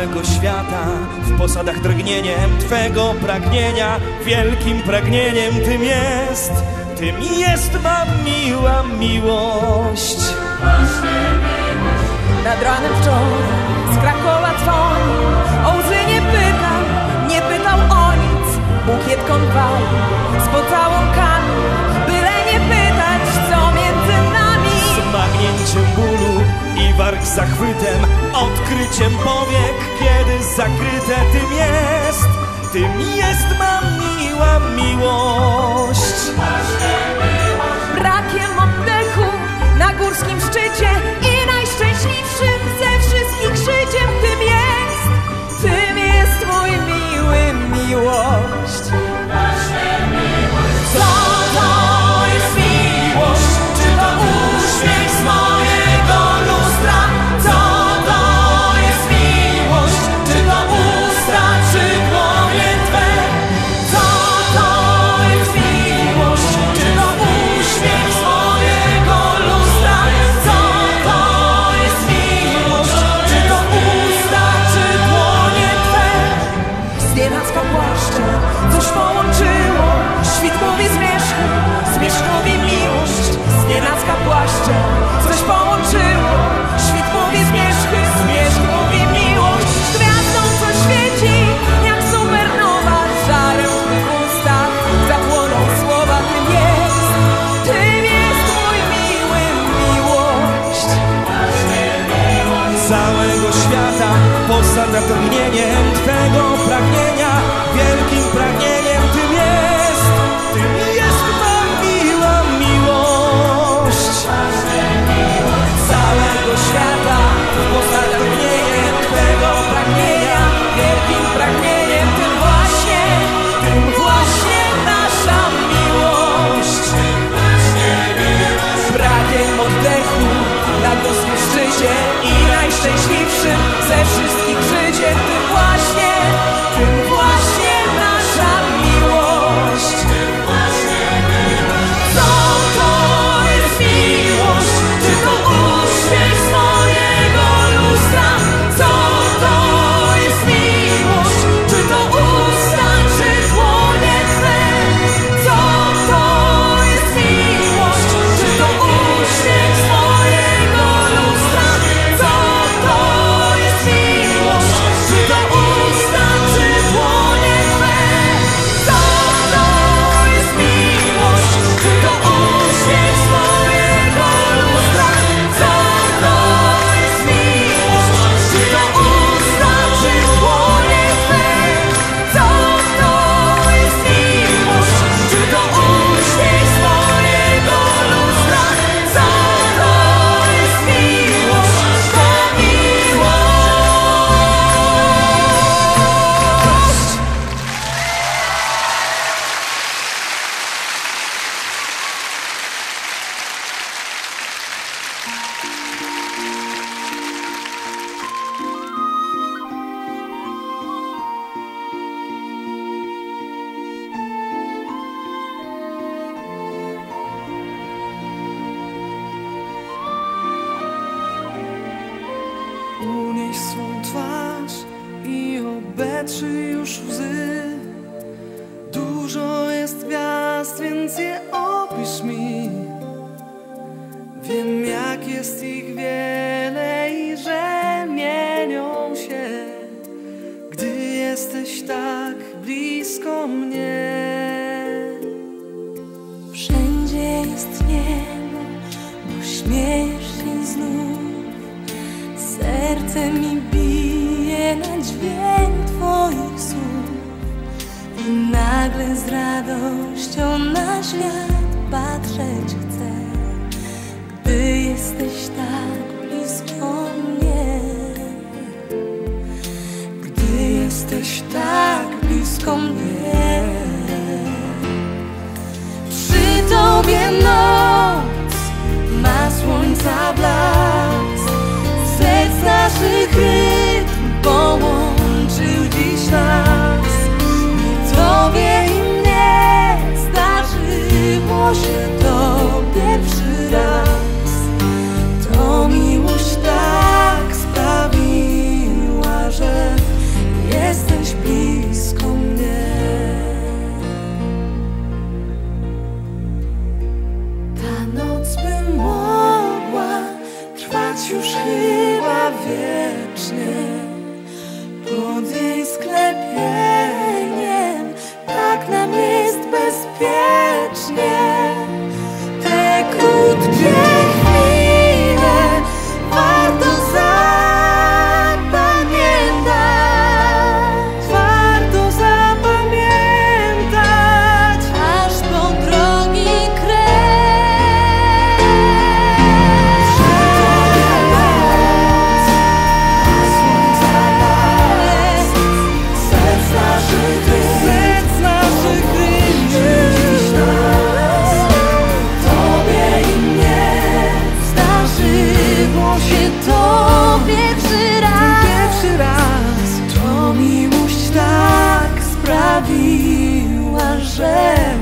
całego świata. W posadach drgnieniem Twego pragnienia, wielkim pragnieniem Tym jest ma miła miłość. Nad ranem wczoraj z Krakowa dzwoni, o łzy nie pytał o nic. Bukiet konwali z pocałunkami, byle nie pytać, co między nami. Smagnięciem bólu i warg z zachwytem, odkryciem powiek, kiedy zakryte Tym jest ma miła miłość. Brakiem oddechu na górskim szczycie i najszczęśliwszym ze wszystkich życiem Tym jest mój miły miłość. Co to jest miłość? Czy to uśmiech z mojego lustra? Co to jest miłość? Czy to usta, czy dłonie Twe? Co to jest miłość? Czy to uśmiech z mojego lustra? Co to jest miłość? Czy to usta, czy dłonie Twe? Znienacka płaszcze coś połączyło, świt mówi zmierzch mówi miłość. Znienacka płaszcze coś połączyło, świt mówi zmierzch mówi miłość. Gwiazdą co świeci jak supernowa, żarem w tych ustach zapłoną słowa Tym jest mój miły miłość. Całego świata posada drgnieniem Twego pragnienia, wielkim pragnieniem Tym jest ma miła miłość. Całego świata posada drgnieniem Twego pragnienia, wielkim pragnieniem Tym właśnie nasza miłość. Brakiem oddechu na górskim szczycie i najszczęśliwszym ze wszystkich życiem Tym właśnie nasza miłość. Co to jest miłość? Czy to uśmiech z mojego lustra? Co to jest miłość? Czy to usta, czy dłonie Twe? Co to jest miłość? Czy to uśmiech z mojego lustra? Co to jest miłość? Czy to usta, czy dłonie Twe? Co to jest miłość? Czy to uśmiech z mojego lustra? Co to jest miłość? Czy to usta, czy dłonie Twe? Co to jest miłość? Czy to uśmiech z mojego lustra? Co to jest miłość? To miłość. Unieś swą twarz i obetrzyj już łzy. Dużo jest gwiazd, więc je opisz mi. Wiem, jak jest ich wiele i że mienią się, gdy jesteś tak blisko mnie. Wszędzie jest niebo, bo śmiejesz się znów. Serce mi bije na dźwięk Twoich słów i nagle z radością na świat patrzeć chcę, gdy jesteś tak blisko mnie. Gdy jesteś tak blisko mnie. Przy Tobie noc ma słońca blask, serc naszych rytm połączył dziś nas. I Tobie i mnie zdarzyło się to. drzew.